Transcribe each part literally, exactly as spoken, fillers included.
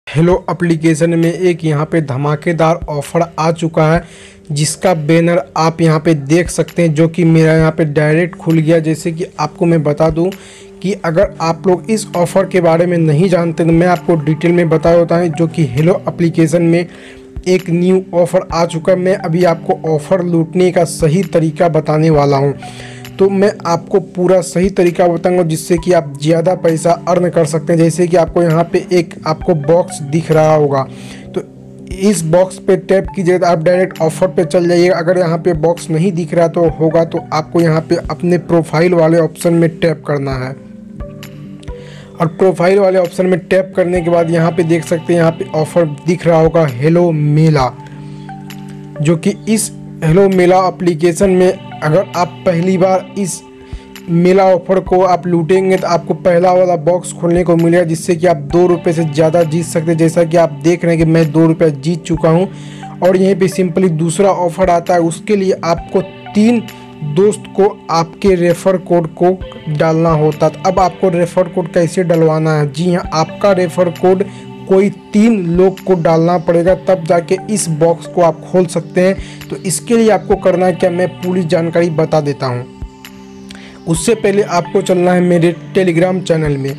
Hello application में एक यहाँ पे धमाकेदार ऑफ़र आ चुका है जिसका बैनर आप यहाँ पे देख सकते हैं, जो कि मेरा यहाँ पे डायरेक्ट खुल गया। जैसे कि आपको मैं बता दूं कि अगर आप लोग इस ऑफ़र के बारे में नहीं जानते तो मैं आपको डिटेल में बता देता हूँ, जो कि हेलो एप्लीकेशन में एक न्यू ऑफ़र आ चुका है। मैं अभी आपको ऑफ़र लूटने का सही तरीका बताने वाला हूँ, तो मैं आपको पूरा सही तरीका बताऊंगा जिससे कि आप ज़्यादा पैसा अर्न कर सकते हैं। जैसे कि आपको यहाँ पे एक आपको बॉक्स दिख रहा होगा, तो इस बॉक्स पे टैप कीजिएगा तो आप डायरेक्ट ऑफ़र पे चल जाइएगा। अगर यहाँ पे बॉक्स नहीं दिख रहा तो होगा तो आपको यहाँ पे अपने प्रोफाइल वाले ऑप्शन में टैप करना है, और प्रोफाइल वाले ऑप्शन में टैप करने के बाद यहाँ पे देख सकते हैं यहाँ पे ऑफ़र दिख रहा होगा हेलो मेला, जो कि इस हेलो मेला एप्लीकेशन में अगर आप पहली बार इस मेला ऑफ़र को आप लूटेंगे तो आपको पहला वाला बॉक्स खोलने को मिलेगा, जिससे कि आप दो रुपये से ज़्यादा जीत सकते हैं। जैसा कि आप देख रहे हैं कि मैं दो रुपये जीत चुका हूं। और यहीं पे सिंपली दूसरा ऑफ़र आता है, उसके लिए आपको तीन दोस्त को आपके रेफ़र कोड को डालना होता है। अब आपको रेफ़र कोड कैसे डलवाना है? जी हाँ, आपका रेफ़र कोड कोई तीन लोग को डालना पड़ेगा, तब जाके इस बॉक्स को आप खोल सकते हैं। तो इसके लिए आपको करना है क्या, मैं पूरी जानकारी बता देता हूं। उससे पहले आपको चलना है मेरे टेलीग्राम चैनल में।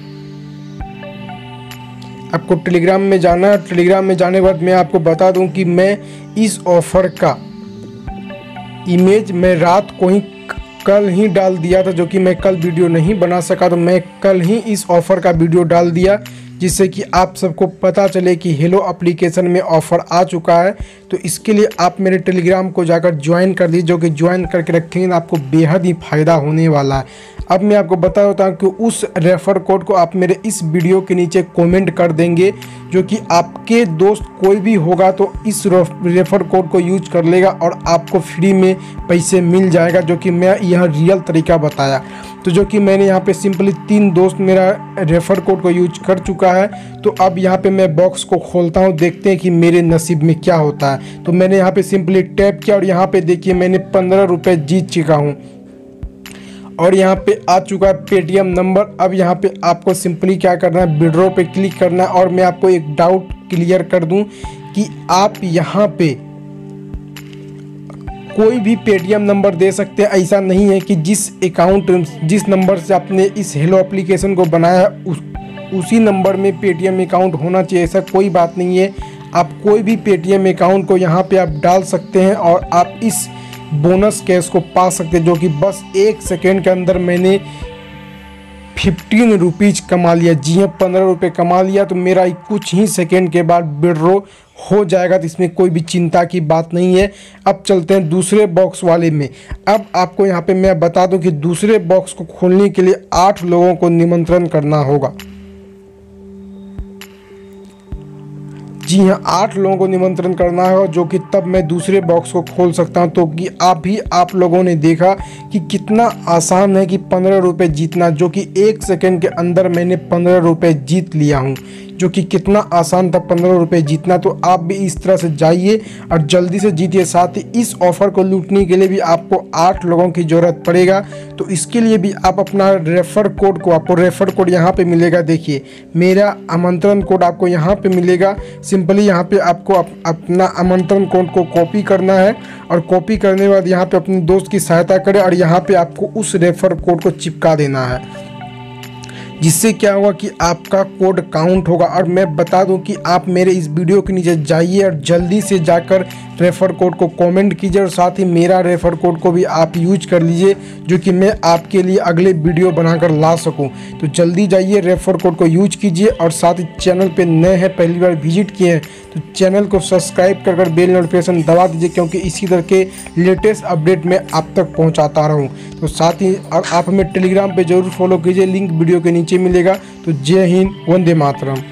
आपको टेलीग्राम में जाना है। टेलीग्राम में जाने के बाद मैं आपको बता दूं कि मैं इस ऑफ़र का इमेज मैं रात को ही कल ही डाल दिया था, जो कि मैं कल वीडियो नहीं बना सका, तो मैं कल ही इस ऑफ़र का वीडियो डाल दिया, जिससे कि आप सबको पता चले कि हेलो एप्लीकेशन में ऑफ़र आ चुका है। तो इसके लिए आप मेरे टेलीग्राम को जाकर ज्वाइन कर दीजिए, जो कि ज्वाइन करके रखेंगे ना आपको बेहद ही फ़ायदा होने वाला है। अब मैं आपको बता देता हूँ कि उस रेफ़र कोड को आप मेरे इस वीडियो के नीचे कमेंट कर देंगे, जो कि आपके दोस्त कोई भी होगा तो इस रेफ़र कोड को यूज कर लेगा और आपको फ्री में पैसे मिल जाएगा, जो कि मैं यह रियल तरीका बताया। तो जो कि मैंने यहाँ पे सिंपली तीन दोस्त मेरा रेफ़र कोड को यूज कर चुका है। तो अब यहाँ पे मैं बॉक्स को खोलता हूँ, देखते हैं कि मेरे नसीब में क्या होता है। तो मैंने यहाँ पे सिंपली टैप किया और यहाँ पे देखिए मैंने पंद्रह रुपये जीत चुका हूँ, और यहाँ पे आ चुका है पेटीएम नंबर। अब यहाँ पे आपको सिंपली क्या करना है, विड्रॉ पे क्लिक करना है। और मैं आपको एक डाउट क्लियर कर दूं कि आप यहाँ पे कोई भी पेटीएम नंबर दे सकते हैं। ऐसा नहीं है कि जिस अकाउंट जिस नंबर से आपने इस हेलो एप्लीकेशन को बनाया है उस, उसी नंबर में पेटीएम अकाउंट होना चाहिए, ऐसा कोई बात नहीं है। आप कोई भी पेटीएम अकाउंट को यहाँ पे आप डाल सकते हैं और आप इस बोनस कैश को पा सकते हैं, जो कि बस एक सेकेंड के अंदर मैंने फिफ्टीन रुपीज़ कमा लिया। जी हाँ, पंद्रह रुपये कमा लिया। तो मेरा कुछ ही सेकेंड के बाद विड्रॉ हो जाएगा, तो इसमें कोई भी चिंता की बात नहीं है। अब चलते हैं दूसरे बॉक्स वाले में। अब आपको यहाँ पे मैं बता दूं कि दूसरे बॉक्स को खोलने के लिए आठ लोगों को निमंत्रण करना होगा। जी हाँ, आठ लोगों को निमंत्रण करना है, जो कि तब मैं दूसरे बॉक्स को खोल सकता हूं। तो कि आप भी आप लोगों ने देखा कि कितना आसान है कि पंद्रह रुपये जीतना, जो कि एक सेकंड के अंदर मैंने पंद्रह रुपये जीत लिया हूं, जो कि कितना आसान था पंद्रह रुपये जीतना। तो आप भी इस तरह से जाइए और जल्दी से जीतिए। साथ ही इस ऑफ़र को लूटने के लिए भी आपको आठ लोगों की ज़रूरत पड़ेगा। तो इसके लिए भी आप अपना रेफ़र कोड को, आपको रेफ़र कोड यहाँ पे मिलेगा। देखिए मेरा आमंत्रण कोड आपको यहाँ पे मिलेगा। सिंपली यहाँ पे आपको अप, अपना आमंत्रण कोड को कॉपी करना है, और कॉपी करने के बाद यहाँ पे अपने दोस्त की सहायता करें और यहाँ पे आपको उस रेफ़र कोड को चिपका देना है, जिससे क्या होगा कि आपका कोड काउंट होगा। और मैं बता दूं कि आप मेरे इस वीडियो के नीचे जाइए और जल्दी से जाकर रेफ़र कोड को कमेंट कीजिए, और साथ ही मेरा रेफ़र कोड को भी आप यूज कर लीजिए, जो कि मैं आपके लिए अगले वीडियो बनाकर ला सकूं। तो जल्दी जाइए, रेफ़र कोड को यूज कीजिए, और साथ ही चैनल पे नए हैं, पहली बार विजिट किए हैं तो चैनल को सब्सक्राइब कर कर बेल नोटिफिकेशन दबा दीजिए, क्योंकि इसी तरह के लेटेस्ट अपडेट मैं आप तक पहुँचाता रहूँ। तो साथ ही आप हमें टेलीग्राम पर जरूर फॉलो कीजिए, लिंक वीडियो के नीचे मिलेगा। तो जय हिंद, वंदे मातरम।